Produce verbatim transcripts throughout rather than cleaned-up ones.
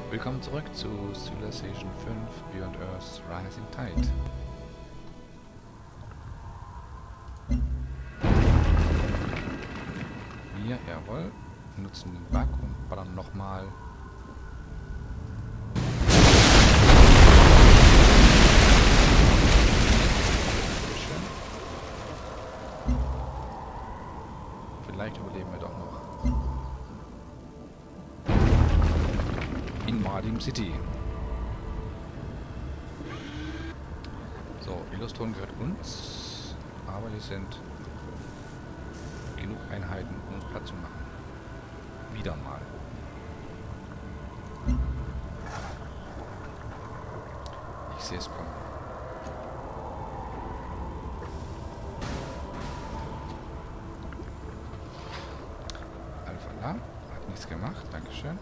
Willkommen zurück zu Civilization fünf Beyond Earth's Rising Tide. Wir, jawohl, nutzen den Bug und ballern nochmal. Vielleicht überleben wir doch noch. In Mardim City. So, Illustron gehört uns, aber hier sind genug Einheiten, um uns Platz zu machen. Wieder mal. Ich sehe es kommen. Alpha La hat nichts gemacht, Dankeschön.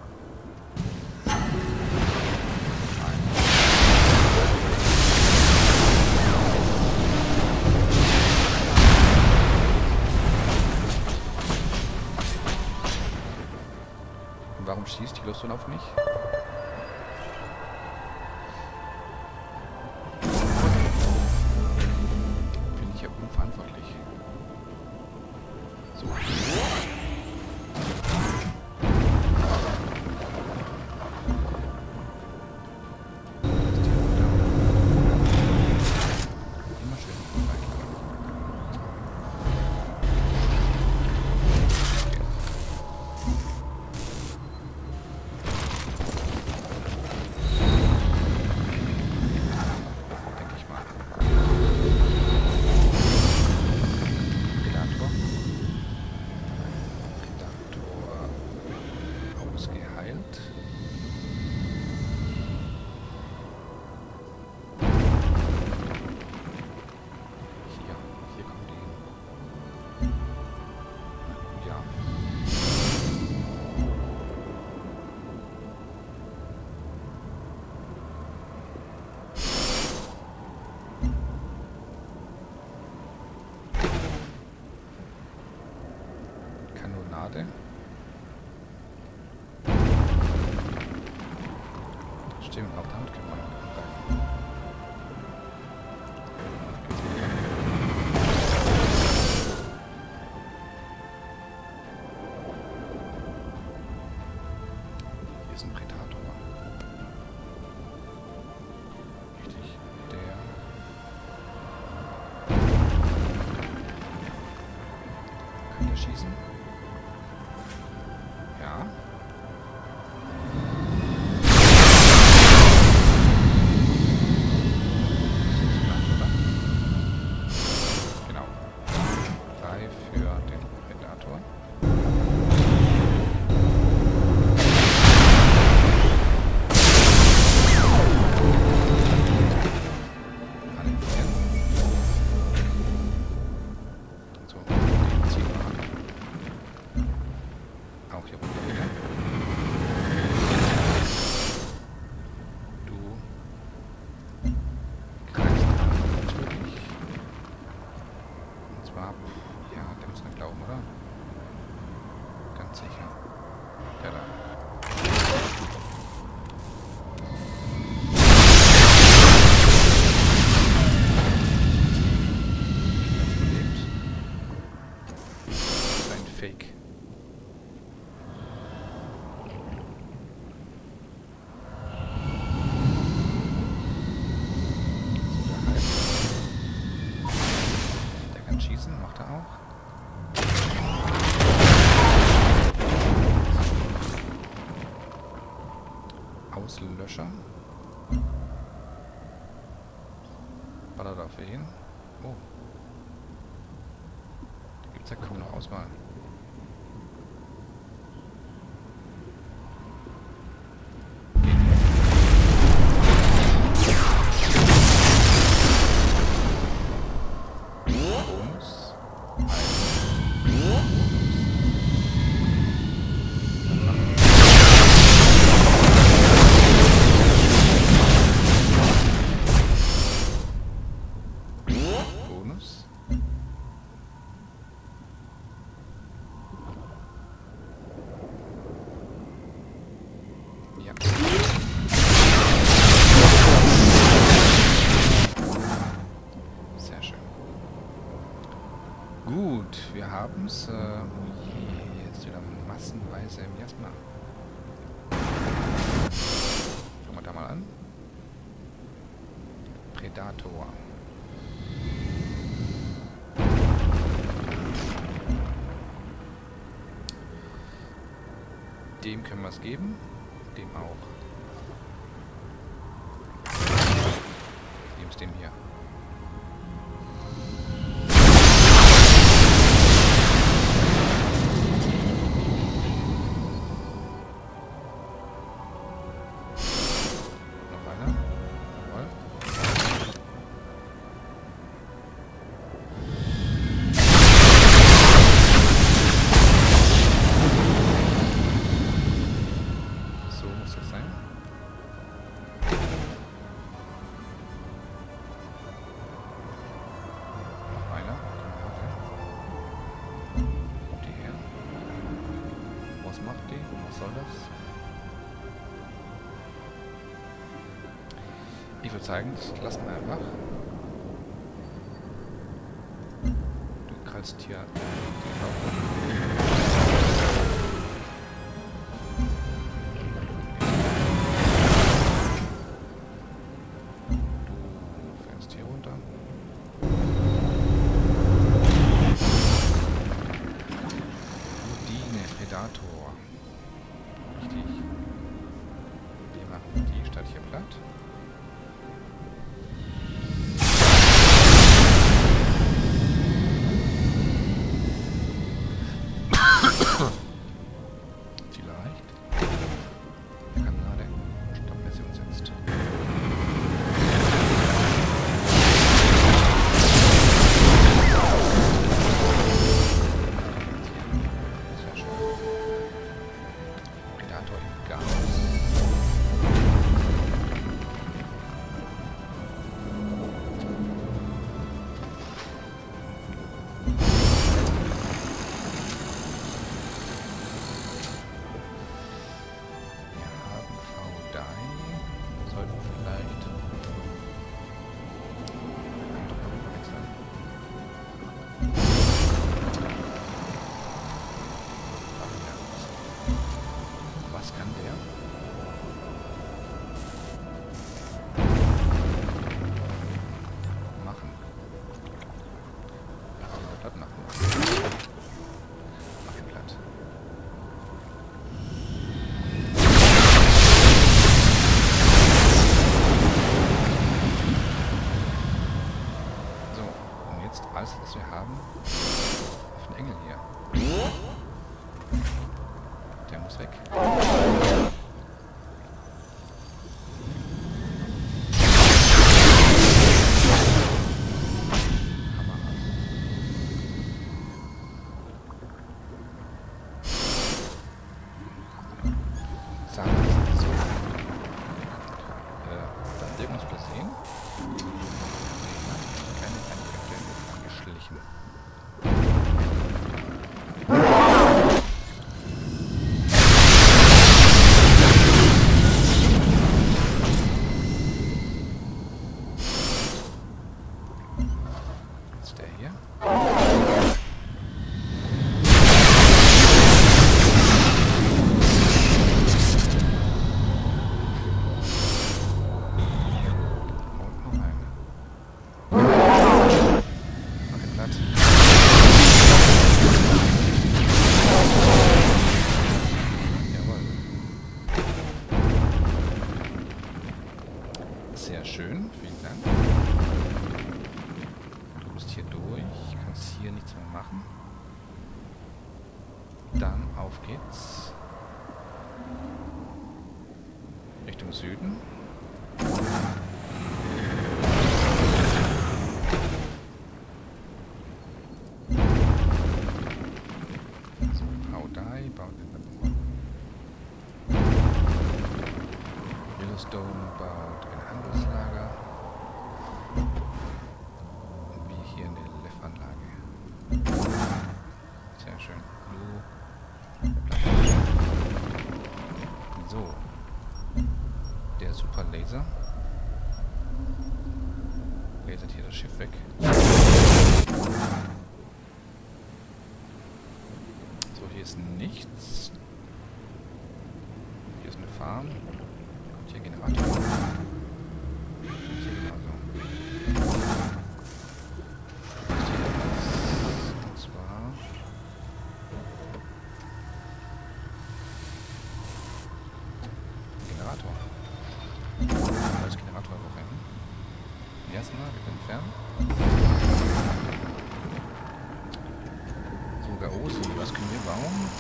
Warum schießt die Illustron auf mich? Finde ich ja unverantwortlich. So. Immer schön. Kanonade. Stimmt, auch damit können wir angreifen. Hier ist ein Predator. Richtig. Der. Kann der schießen? Ja. Genau. Drei für den Predator. Animieren. So, den ziehen wir an. Auch hier runter wieder. Du greifst an, natürlich. Und zwar, ja, der muss man glauben, oder? Ganz sicher. Der da. Überlebt. Das ist ein Fake. Schießen, macht er auch. Auslöscher. Ballert auf ihn. Oh. Da gibt es ja kaum noch Auswahl. Ja. Sehr schön. Gut, wir haben es. Äh, oh je, jetzt wieder massenweise Miasma. Schauen wir da mal an. Predator. Dem können wir es geben. Dem auch. Dem ist dem hier. Noch einer. Jawohl. So muss das sein. Noch einer. Kommt die her. Was macht die? Was soll das? Ich würde sagen, das lassen wir einfach. Du kannst hier die Haube. Du fährst hier runter. Udine, Predator. Richtig. Wir machen die Stadt hier platt. Alles, was wir haben, auf den Engel hier. Der muss weg. Hammer. Sagen wir es so. Äh, dann irgendwas übersehen. Geschlichen. Ist der hier? Sehr schön, vielen Dank. Du bist hier durch, kannst hier nichts mehr machen. Dann auf geht's. Richtung Süden. So, Haudai, baut Yellowstone baut ein Handelslager. Wie hier in der Leff-Anlage. Sehr schön. So. Der Superlaser. Lasert hier das Schiff weg. So, hier ist nichts. Hier ist eine Farm. Und hier Generator. Und hier genauso. Und zwar... Generator. Als Generator rein. Erstmal, wir können entfernen. So, Gaosi, was können wir bauen?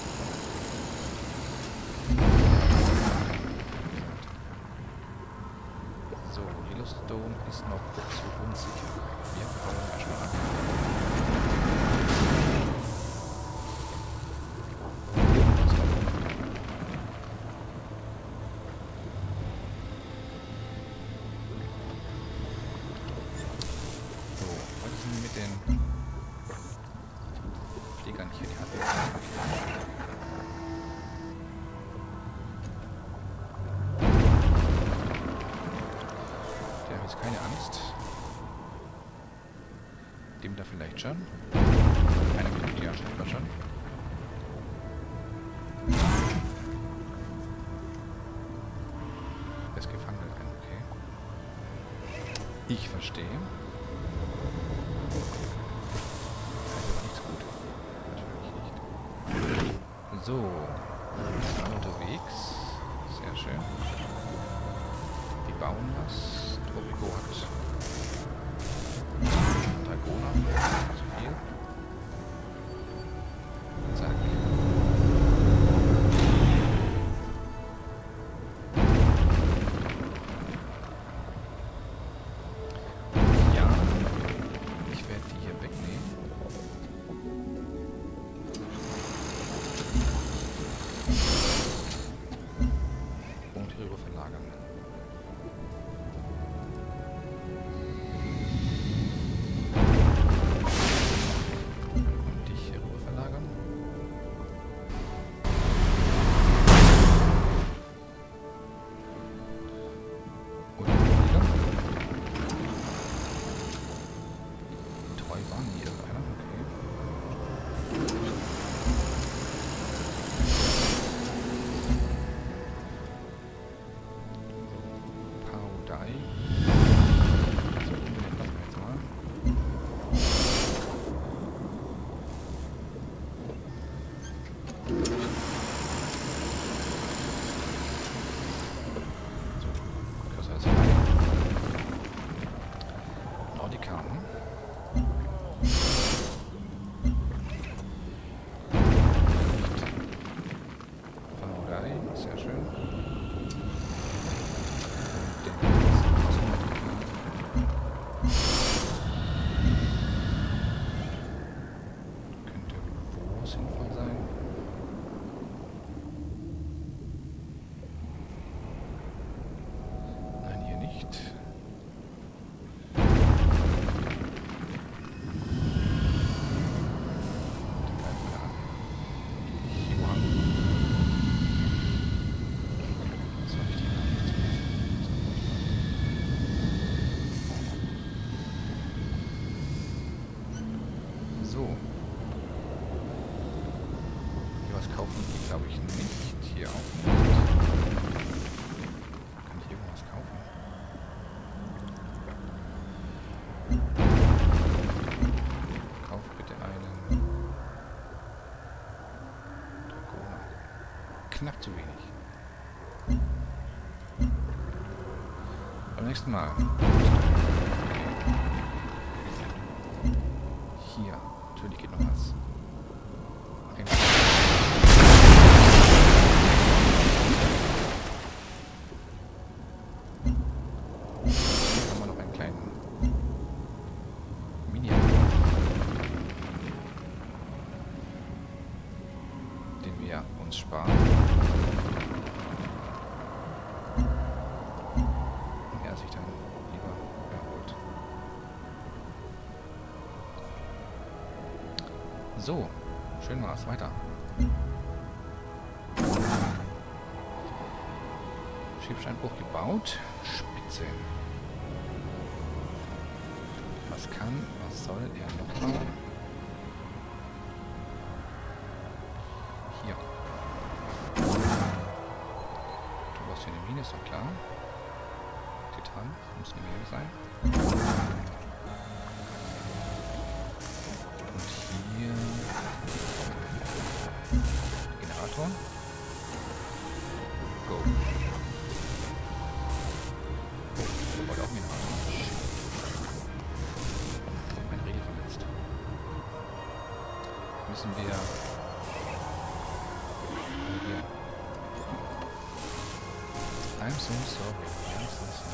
So, Yellowstone ist noch zu unsicher. Wir bauen erstmal ab. Mit den Fliegern hier, die hatten der hat jetzt keine Angst. Dem da vielleicht schon. Einer Minute, ja, scheinbar schon. Er ist gefangen drin, okay. Ich verstehe. So, wir sind unterwegs. Sehr schön. Die bauen was. Tropico hat Dragona. Zu viel. Zack. Ja, ich werde die hier wegnehmen. Verlagern. Und dich hier rüber verlagern. Und wieder. Treu waren die irgendeiner, okay. Sehr schön. Könnte wo sinnvoll sein? Nein, hier nicht. So. Hier was kaufen die, glaube ich, nicht. Hier auch nicht. Kann ich irgendwas kaufen? Kauf bitte einen Dragona. Knapp zu wenig. Beim nächsten Mal. Hier. Natürlich geht noch was. Ein Hier haben wir noch einen kleinen Mini, den wir uns sparen. Er sich dann lieber erholt. So, schön war's. Weiter. Schiffsteinbruch gebaut. Spitze. Was kann, was soll er noch bauen? Hier. Du brauchst hier eine Mine, ist doch klar. Titan, muss eine Mine sein. Und hier Generator. Go. Oh, wollte auch einen Generator. Mein Regel verletzt. Müssen wir hier. I'm so sorry. I'm so sorry.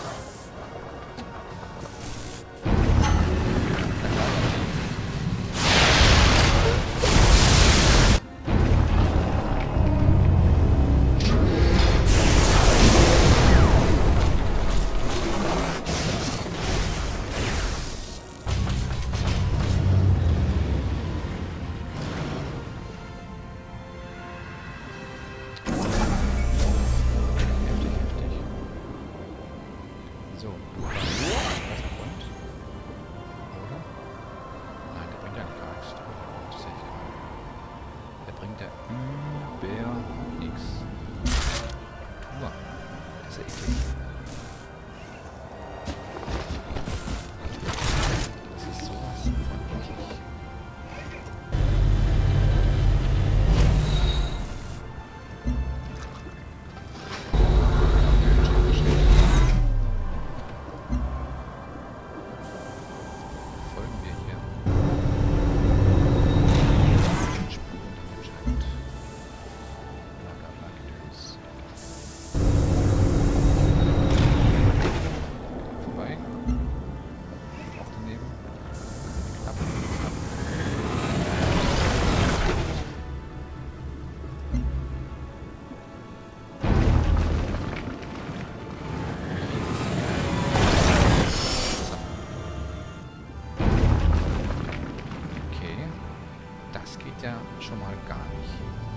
Ja, schon mal gar nicht.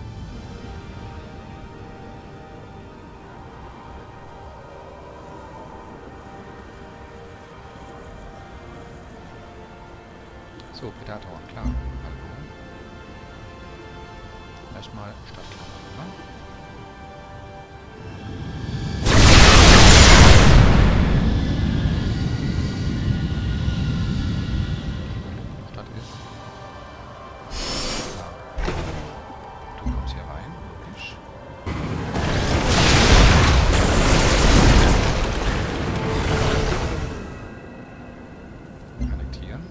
So, Predator, klar. Hallo. Erstmal Stadtklappe, ne? Stadt ist. Du kommst hier rein, logisch. Annektieren.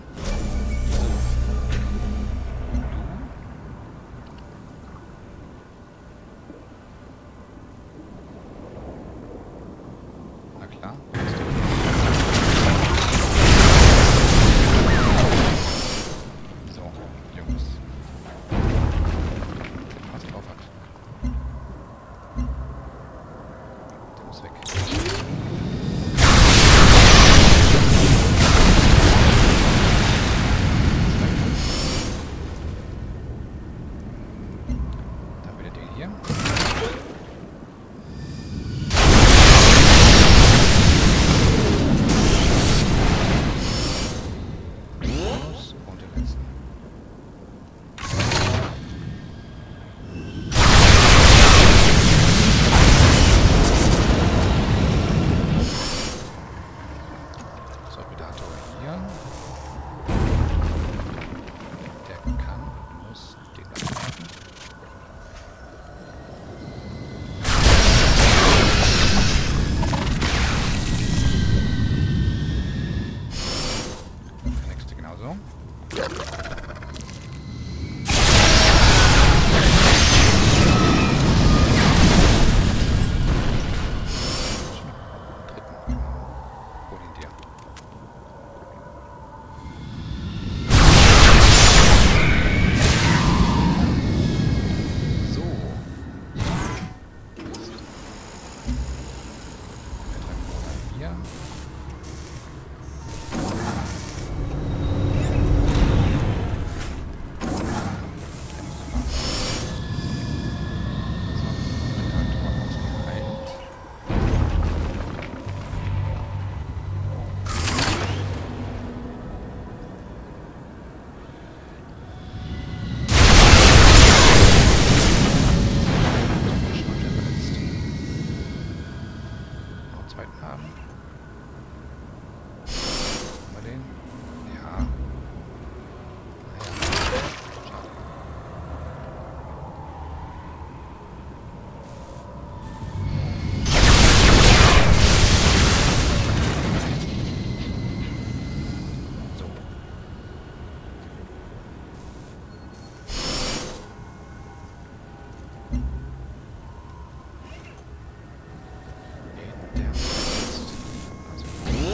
Der ist also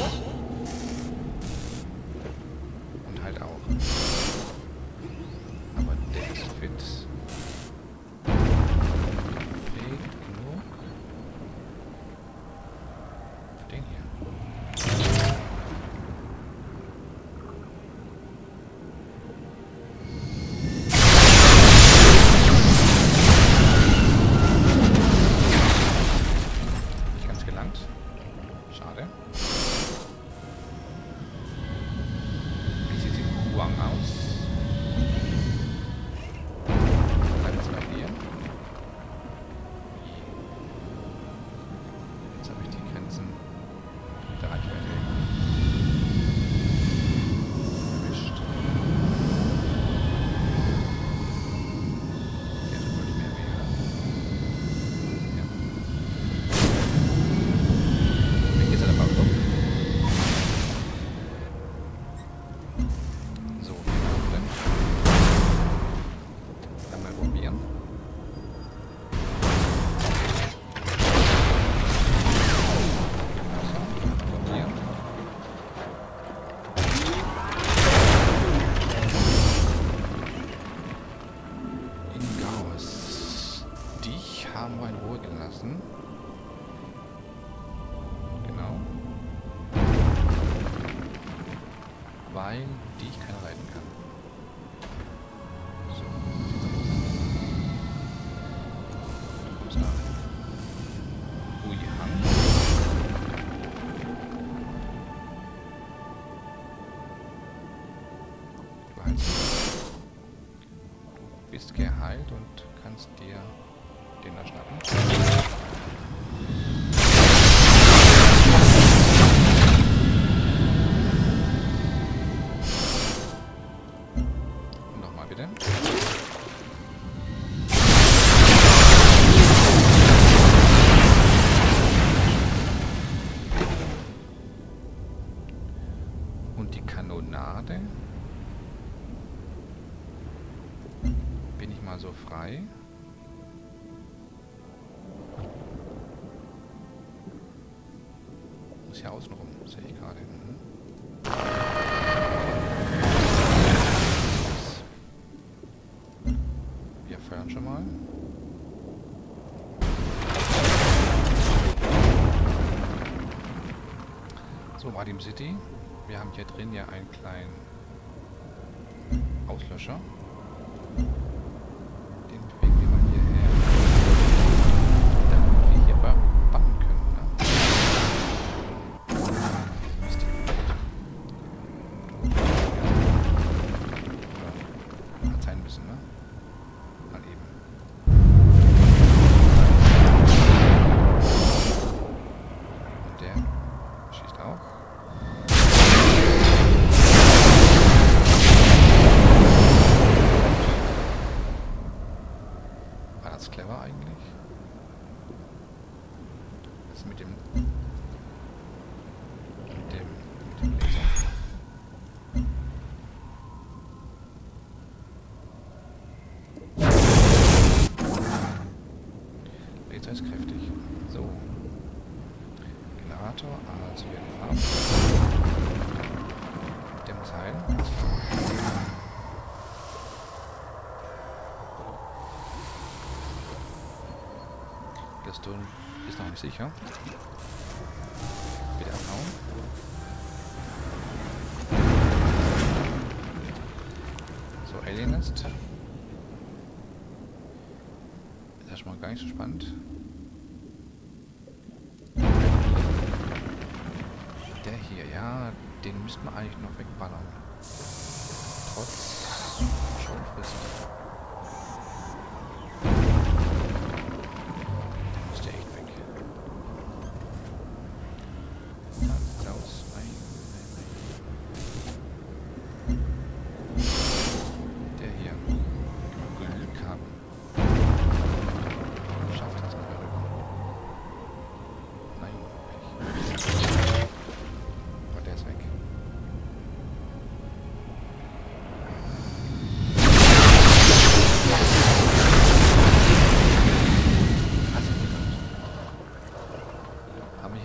und halt auch. Aber der ist fit. Fehlt genug. Für den hier. Weil die ich keiner reiten kann. So, sieht's aus. Ui, Hang. Du heilst. Du bist geheilt und kannst dir den da schnappen. Und die Kanonade bin ich mal so frei. Muss ja außen rum, sehe ich gerade. Mhm. Wir feuern schon mal. So, Radium City. Wir haben hier drin ja einen kleinen Auslöscher. Den bewegen wir mal hierher. Damit wir hier bannen können. Ne? Mist. Hat sein müssen, ne? Mal eben. Und der schießt auch. Clever eigentlich. Das mit dem mit dem mit dem Laser. Laser ist kräftig. So. Generator, also wir haben. Der muss heilen. Stone ist noch nicht sicher. Wieder abhauen. So, Alien Nest. Ist ja schon mal gar nicht so spannend. Der hier, ja, den müsste man eigentlich noch wegballern. Trotz Schonfrist.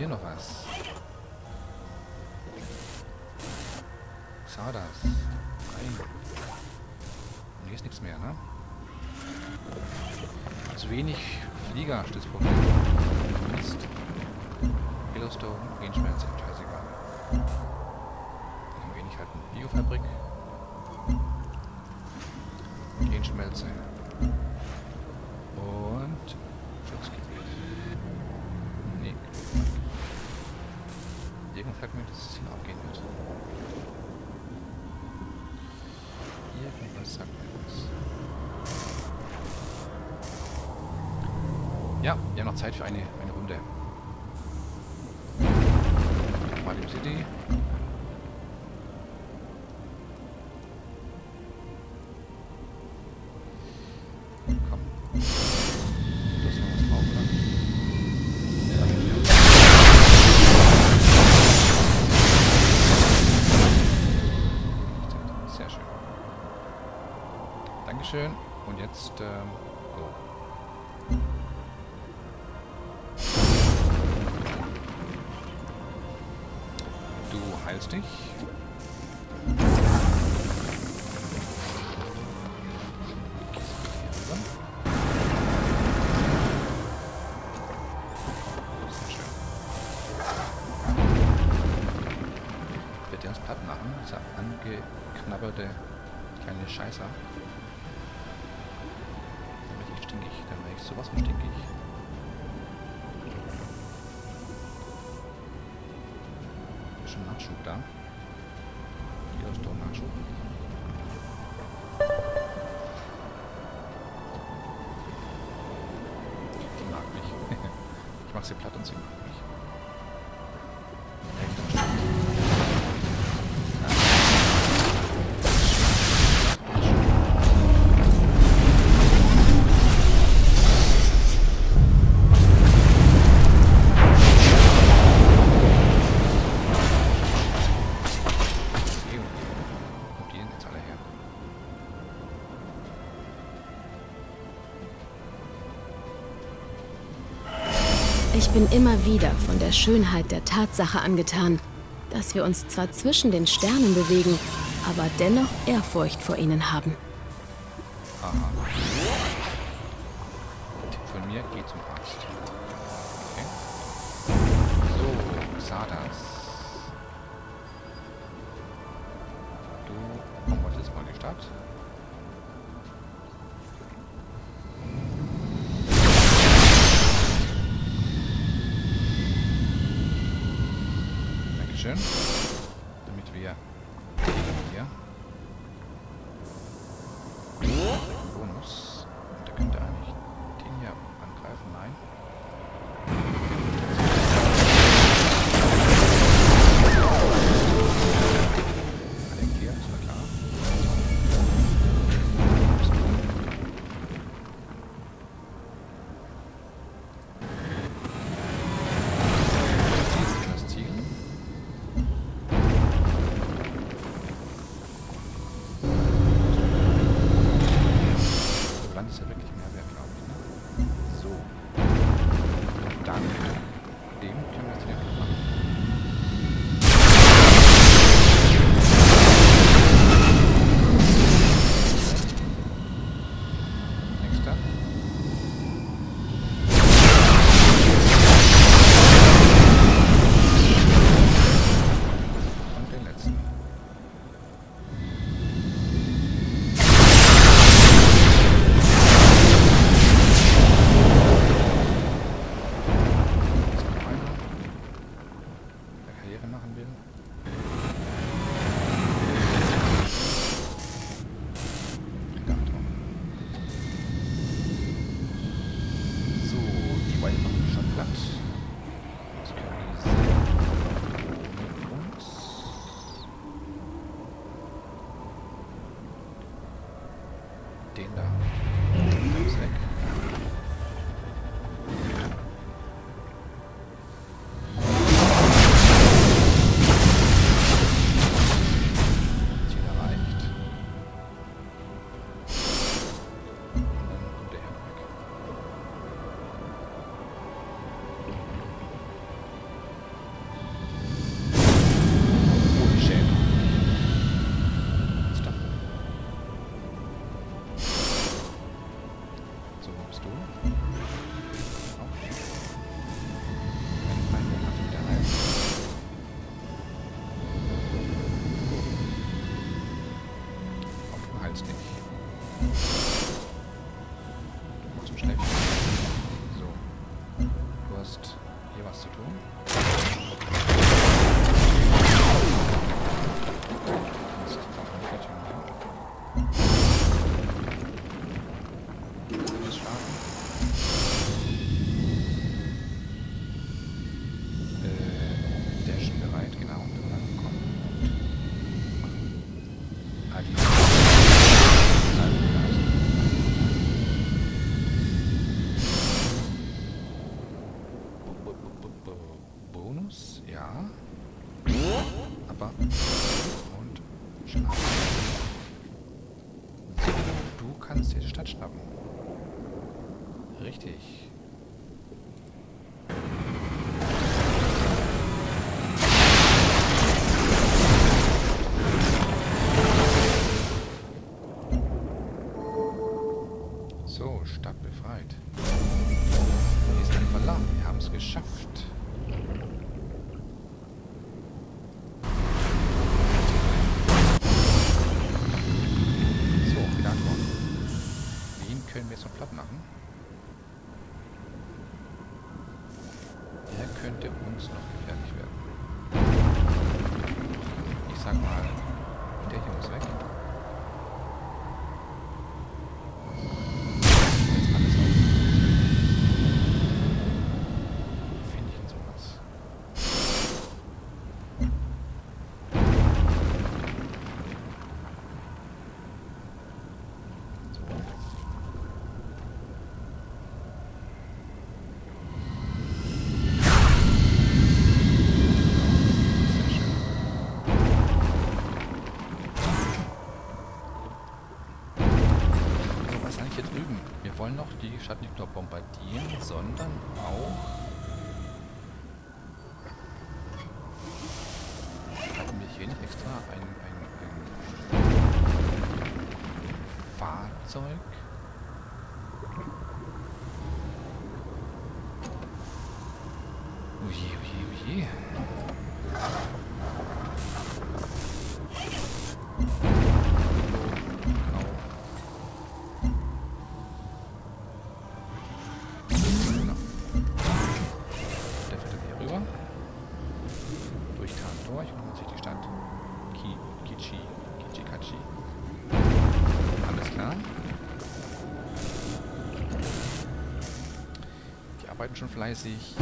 hier noch was? Xardas. Rein. Und hier ist nichts mehr, ne? Zu wenig Flieger, steht das Problem. Mist. Yellowstone, Genschmelze, scheißegal. Ein wenig halt eine Biofabrik. Genschmelze. Und Schutzgebiet. Nee. Irgendwas sagt mir, dass es hier abgehen wird. Irgendwas sagt mir was. Ja, wir haben noch Zeit für eine, eine Runde. Mario City. Komm. Du hast noch was drauf, oder? Sehr schön. Dankeschön. Und jetzt, ähm, go. Du heilst dich. Sehr schön. Wird der uns platt machen, dieser angeknabberte kleine Scheißer. Dann werde ich stinkig, dann werde ich sowas von stinkig. Schon Nachschub da. Hier ist doch Nachschub. Sie mag mich. Ich mach sie platt und sie mag mich. Echt am Start. Ich bin immer wieder von der Schönheit der Tatsache angetan, dass wir uns zwar zwischen den Sternen bewegen, aber dennoch Ehrfurcht vor ihnen haben. Aha. Tipp von mir, geh zum Arzt. Okay. So, Xardas. Du, komm heute jetzt mal in die Stadt. Dankeschön. Damit wir hier Bonus. Und der könnte eigentlich den hier angreifen. Nein. Alle hier, ist war klar. Das Ziel. Land ist ja wirklich mehr wert, glaube ich. Ne? So. Und dann dem können wir jetzt wieder machen. Nächster. Und den letzten. Machen will. So, die beiden machen schon platt. Das können die sehr ohne uns. Den da. Der ist weg. hier was zu tun. Mist, Nickerchen hier. Was schlafen? Äh, der ist schon bereit, genau. Und dann kommt. Ah, die. Bonus, ja. Aber. Und schlafen. So, du kannst dir die Stadt schnappen. Richtig. So, Stadt befreit. Voilà, wir haben es geschafft. So, wieder antworten. Wen können wir jetzt noch platt machen? Der könnte uns noch gefährlich werden. Ich sag mal, der hier muss weg. Wir wollen noch die Stadt nicht nur bombardieren, sondern auch... Hatten wir hier nicht extra ein, ein, ein Fahrzeug? Uje, uje, uje. Arbeiten schon fleißig.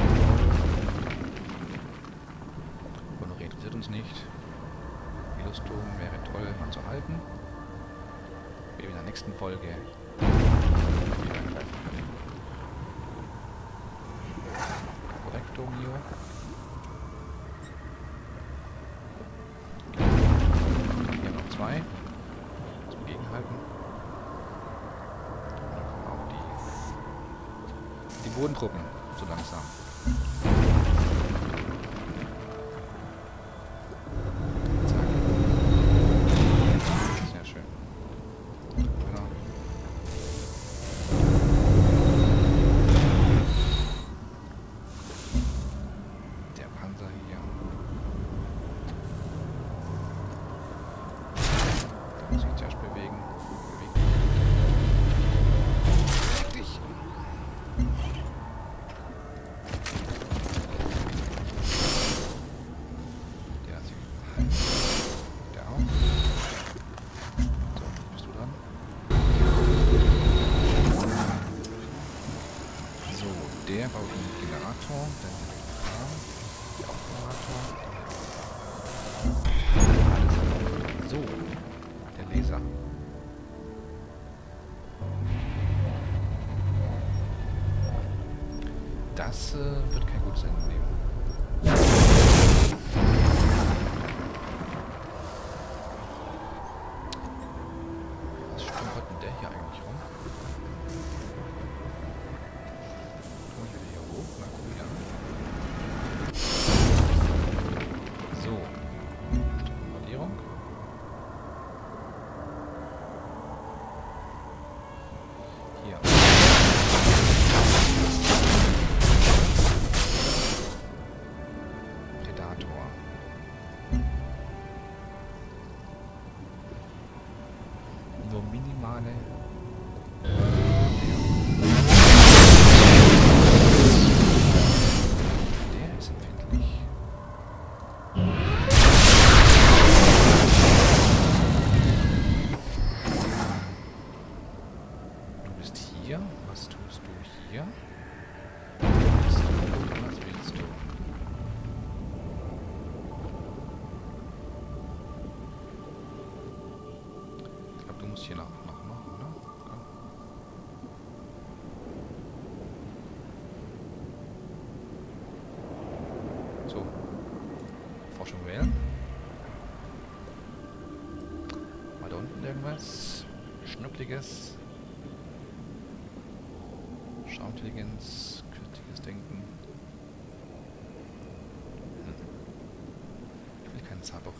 Honoré interessiert uns nicht. Yellowstone wäre toll mal zu halten. Wir in der nächsten Folge wieder angreifen können. Korrekto Mio. Hier haben noch zwei. Zum Gegenhalten. Und dann kommen auch die Die Bodentruppen, so langsam. Zack. Sehr schön. Genau. Der Panzer hier. Der muss sich zuerst bewegen. Bewegen. Beweg dich! Der baut einen Generator, dann der Generator. Alles so, der Laser. Das äh, wird kein gutes Ende nehmen. Was stümpert denn der hier eigentlich rum? So. Bombardierung. Hier. So. Forschung wählen. Mal da unten irgendwas. Schnuckliges. Schauintelligenz. Künstliches Denken. Hm. Ich will keinen Zahnbuch.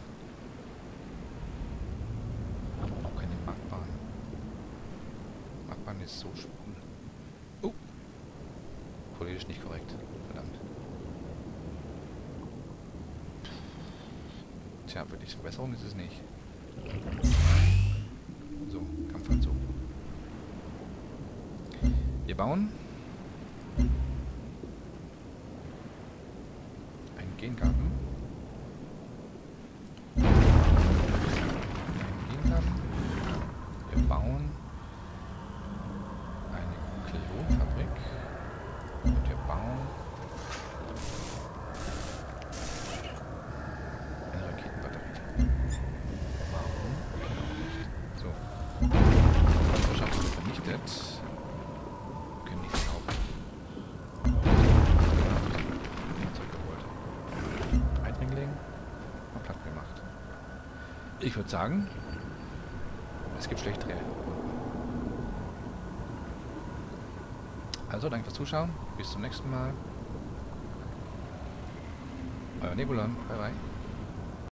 Auch keine Markbahn. Markbahn ist so schwul. Oh! Politisch nicht korrekt. Verdammt. Tja, wirklich Verbesserung ist es nicht. So, Kampfanzug. Wir bauen einen Gengarten. Einen Gengarten. Wir bauen eine Klonfabrik. Und wir bauen eine Raketenbatterie. Warum? Genau nicht. So. Landwirtschaft wird vernichtet. Wir können nichts kaufen. Zurückgeholt. Eindringling. Mal platt gemacht. Ich würde sagen, es gibt schlechtere. Also, danke fürs Zuschauen. Bis zum nächsten Mal. Euer Nebulon. Bye bye.